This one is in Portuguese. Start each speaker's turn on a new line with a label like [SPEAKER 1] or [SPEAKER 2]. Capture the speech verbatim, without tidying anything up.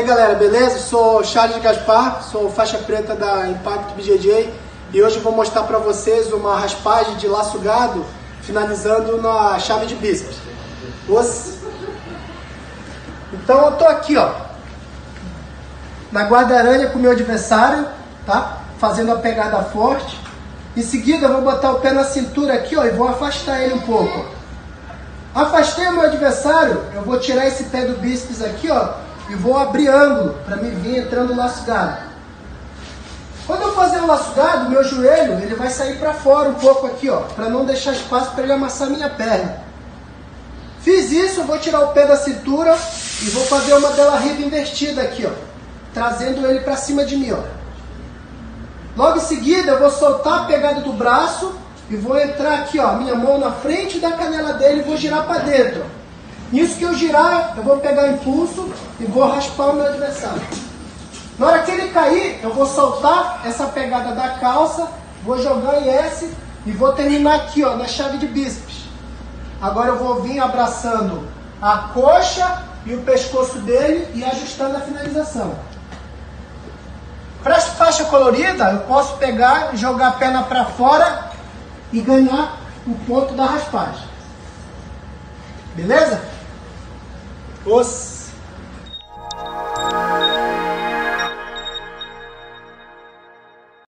[SPEAKER 1] galera, beleza? Sou Charles Gaspar, sou faixa preta da Impact B J J e hoje eu vou mostrar para vocês uma raspagem de laço gado finalizando na chave de bíceps. Os... Então eu tô aqui, ó, na guarda-aranha com o meu adversário, tá? Fazendo a pegada forte. Em seguida eu vou botar o pé na cintura aqui, ó, e vou afastar ele um pouco. Afastei o meu adversário, eu vou tirar esse pé do bíceps aqui, ó, e vou abrir ângulo para me vir entrando o laço gado. Quando eu fazer o laço gado, meu joelho ele vai sair para fora um pouco aqui, ó, para não deixar espaço para ele amassar minha perna. Fiz isso, eu vou tirar o pé da cintura e vou fazer uma dela riba invertida aqui, ó, trazendo ele para cima de mim, ó. Logo em seguida eu vou soltar a pegada do braço e vou entrar aqui, ó, minha mão na frente da canela dele e vou girar para dentro. Nisso que eu girar, eu vou pegar impulso e vou raspar o meu adversário. Na hora que ele cair, eu vou soltar essa pegada da calça, vou jogar em S e vou terminar aqui, ó, na chave de bíceps. Agora eu vou vir abraçando a coxa e o pescoço dele e ajustando a finalização. Para essa faixa colorida, eu posso pegar, jogar a perna para fora e ganhar o ponto da raspagem. Beleza? Os...